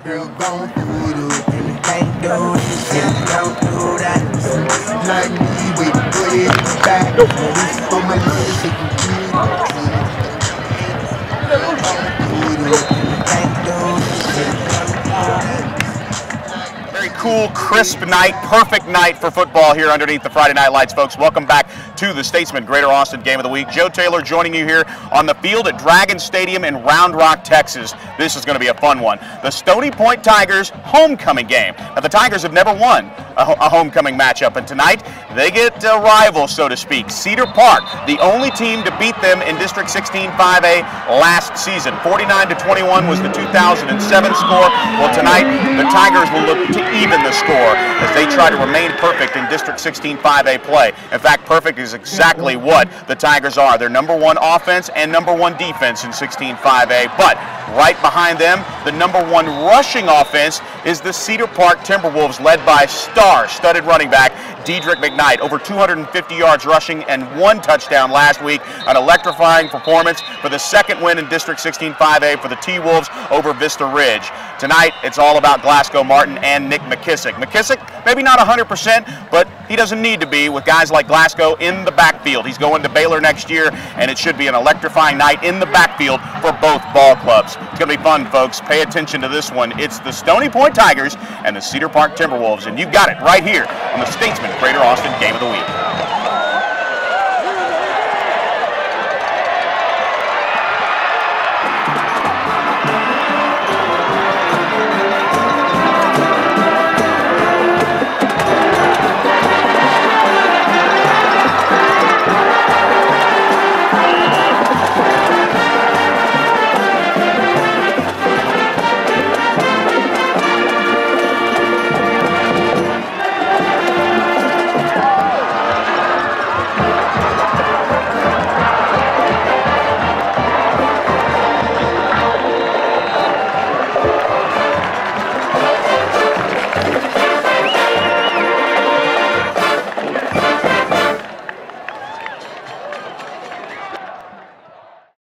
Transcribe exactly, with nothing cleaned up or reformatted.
Girl, gon' do it, and you can't do this shit, don't do that. Like me with the good in the back, this for my niggas who can do it. Girl, gon' do it, and you can't do this shit, don't do that. Very cool, crisp night, perfect night for football here underneath the Friday Night Lights, folks. Welcome back to the Statesman Greater Austin Game of the Week. Joe Taylor joining you here on the field at Dragon Stadium in Round Rock, Texas. This is going to be a fun one. The Stoney Point Tigers homecoming game. Now, the Tigers have never won a, ho a homecoming matchup, and tonight they get a rival, so to speak. Cedar Park, the only team to beat them in District sixteen five A last season. forty-nine to twenty-one was the two thousand seven score. Well, tonight the Tigers will look to even the score as they try to remain perfect in District sixteen five A play. In fact, perfect is exactly what the Tigers are. They're number one offense and number one defense in sixteen five A, but right behind them, the number one rushing offense is the Cedar Park Timberwolves, led by star-studded running back Dedrick McKnight. Over two hundred fifty yards rushing and one touchdown last week. An electrifying performance for the second win in District sixteen five A for the T-Wolves over Vista Ridge. Tonight, it's all about Glasgow Martin and Nick McKissick. McKissick, maybe not one hundred percent, but he doesn't need to be with guys like Glasgow in the backfield. He's going to Baylor next year, and it should be an electrifying night in the backfield for both ball clubs. It's going to be fun, folks. Pay attention to this one. It's the Stoney Point Tigers and the Cedar Park Timberwolves, and you got it right here on the Statesman Greater Austin Game of the Week.